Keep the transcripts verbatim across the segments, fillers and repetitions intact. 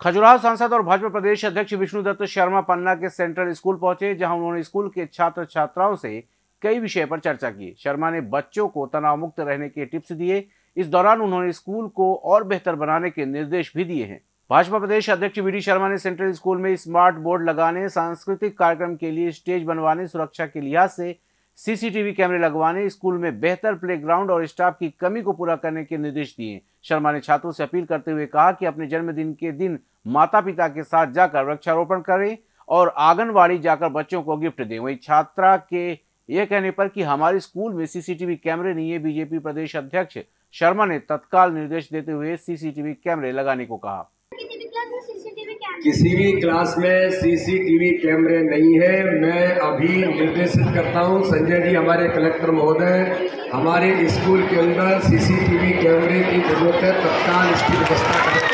खजुराहो सांसद और भाजपा प्रदेश अध्यक्ष विष्णुदत्त शर्मा पन्ना के सेंट्रल स्कूल पहुंचे, जहां उन्होंने स्कूल के छात्र छात्राओं से कई विषय पर चर्चा की। शर्मा ने बच्चों को तनाव मुक्त रहने के टिप्स दिए। इस दौरान उन्होंने स्कूल को और बेहतर बनाने के निर्देश भी दिए हैं। भाजपा प्रदेश अध्यक्ष वी डी शर्मा ने सेंट्रल स्कूल में स्मार्ट बोर्ड लगाने, सांस्कृतिक कार्यक्रम के लिए स्टेज बनवाने, सुरक्षा के लिहाज से सीसीटीवी कैमरे लगवाने, स्कूल में बेहतर प्लेग्राउंड और स्टाफ की कमी को पूरा करने के निर्देश दिए। शर्मा ने छात्रों से अपील करते हुए कहा कि अपने जन्मदिन के दिन माता पिता के साथ जाकर वृक्षारोपण करें और आंगनवाड़ी जाकर बच्चों को गिफ्ट दें। वहीं छात्रा के यह कहने पर कि हमारे स्कूल में सीसीटीवी कैमरे नहीं है, बीजेपी प्रदेश अध्यक्ष शर्मा ने तत्काल निर्देश देते हुए सीसीटीवी कैमरे लगाने को कहा। किसी भी क्लास में सीसीटीवी कैमरे नहीं है। मैं अभी निर्देशित करता हूं, संजय जी हमारे कलेक्टर महोदय, हमारे स्कूल के अंदर सीसीटीवी कैमरे की जरूरत है, तत्काल इसकी व्यवस्था करें।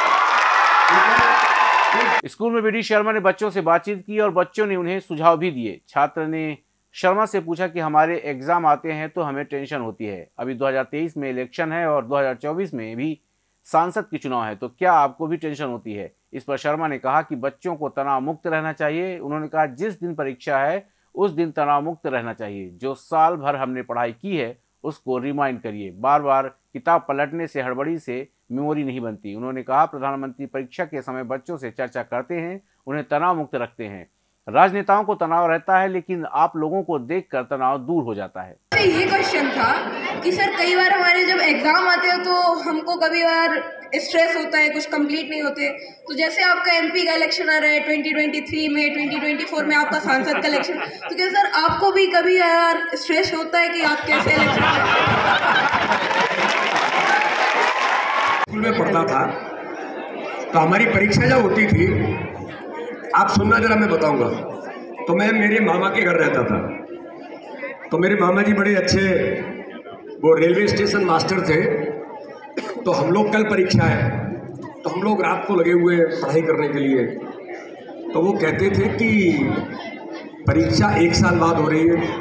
स्कूल में वी डी शर्मा ने बच्चों से बातचीत की और बच्चों ने उन्हें सुझाव भी दिए। छात्र ने शर्मा से पूछा कि हमारे एग्जाम आते हैं तो हमें टेंशन होती है। अभी दो हज़ार तेईस में इलेक्शन है और दो हज़ार चौबीस में भी सांसद की चुनाव है, तो क्या आपको भी टेंशन होती है? इस पर शर्मा ने कहा कि बच्चों को तनाव मुक्त रहना चाहिए। उन्होंने कहा जिस दिन परीक्षा है उस दिन तनाव मुक्त रहना चाहिए। जो साल भर हमने पढ़ाई की है उसको रिमाइंड करिए। बार बार किताब पलटने से, हड़बड़ी से मेमोरी नहीं बनती। उन्होंने कहा प्रधानमंत्री परीक्षा के समय बच्चों से चर्चा करते हैं, उन्हें तनाव मुक्त रखते हैं। राजनेताओं को तनाव रहता है, लेकिन आप लोगों को देखकर तनाव दूर हो जाता है। ये क्वेश्चन था कि सर कई बार हमारे जब एग्जाम आते हैं तो हमको कभी बार स्ट्रेस होता है, कुछ कंप्लीट नहीं होते। तो जैसे आपका एमपी का इलेक्शन आ रहा है ट्वेंटी ट्वेंटी थ्री में, ट्वेंटी ट्वेंटी फोर में आपका सांसद का इलेक्शन, तो क्या सर आपको भी कभी यार स्ट्रेस होता है कि आप कैसे इलेक्शन? स्कूल में पढ़ता था तो हमारी परीक्षा जब होती थी, आप सुनना जरा, मैं बताऊंगा। तो मैं मेरे मामा के घर रहता था, तो मेरे मामा जी बड़े अच्छे वो रेलवे स्टेशन मास्टर थे। तो हम लोग कल परीक्षा है, तो हम लोग रात को लगे हुए पढ़ाई करने के लिए। तो वो कहते थे कि परीक्षा एक साल बाद हो रही है,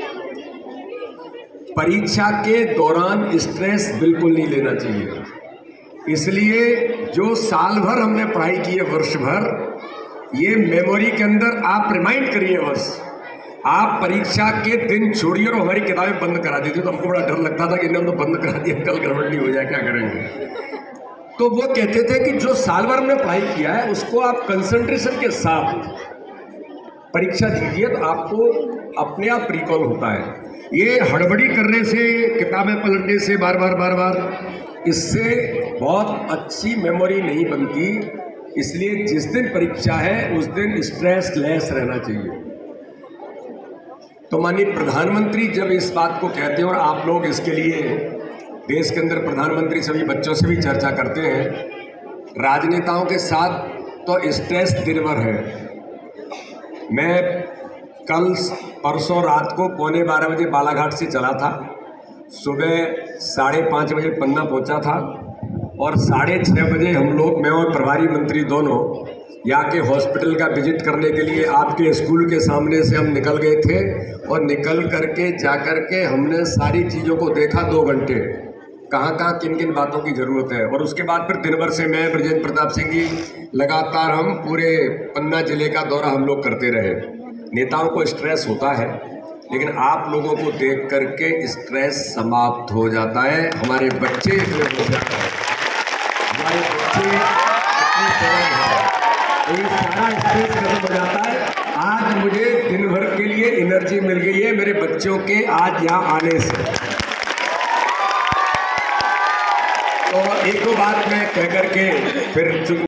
परीक्षा के दौरान स्ट्रेस बिल्कुल नहीं लेना चाहिए। इसलिए जो साल भर हमने पढ़ाई की है, वर्ष भर, ये मेमोरी के अंदर आप रिमाइंड करिए। बस आप परीक्षा के दिन छोड़िए और हमारी किताबें बंद करा दी थी। तो हमको बड़ा डर लगता था कि इन्होंने तो बंद करा दिया, कल गड़बड़ नहीं हो जाए, क्या करेंगे। तो वो कहते थे कि जो साल भर हमने पढ़ाई किया है उसको आप कंसंट्रेशन के साथ परीक्षा दीजिए, तो आपको अपने आप रिकॉल होता है। ये हड़बड़ी करने से, किताबें पलटने से, बार बार बार बार, इससे बहुत अच्छी मेमोरी नहीं बनती। इसलिए जिस दिन परीक्षा है उस दिन स्ट्रेस लेस रहना चाहिए। तो माननीय प्रधानमंत्री जब इस बात को कहते हैं और आप लोग इसके लिए देश के अंदर प्रधानमंत्री सभी बच्चों से भी चर्चा करते हैं, राजनेताओं के साथ तो स्ट्रेस दिन भर है। मैं कल परसों रात को पौने बारह बजे बालाघाट से चला था, सुबह साढ़े पाँच बजे पन्ना पहुंचा था और साढ़े छः बजे हम लोग, मैं और प्रभारी मंत्री दोनों, यहाँ के हॉस्पिटल का विजिट करने के लिए आपके स्कूल के सामने से हम निकल गए थे। और निकल करके जा कर के हमने सारी चीज़ों को देखा, दो घंटे, कहाँ कहाँ किन किन बातों की ज़रूरत है। और उसके बाद फिर दिन भर से मैं, ब्रजेंद्र प्रताप सिंह जी, लगातार हम पूरे पन्ना जिले का दौरा हम लोग करते रहे। नेताओं को स्ट्रेस होता है, लेकिन आप लोगों को देख करके स्ट्रेस समाप्त हो जाता है। हमारे बच्चे हो जाते हैं, हमारे बच्चे तो सारा स्ट्रेस खत्म हो जाता है। आज मुझे दिन भर के लिए एनर्जी मिल गई है मेरे बच्चों के आज यहाँ आने से। तो एक दो बात मैं कह करके फिर चुप।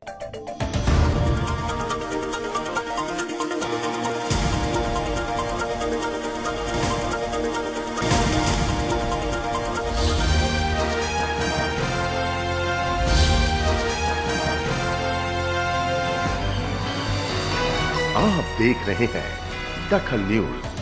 आप देख रहे हैं दखल न्यूज।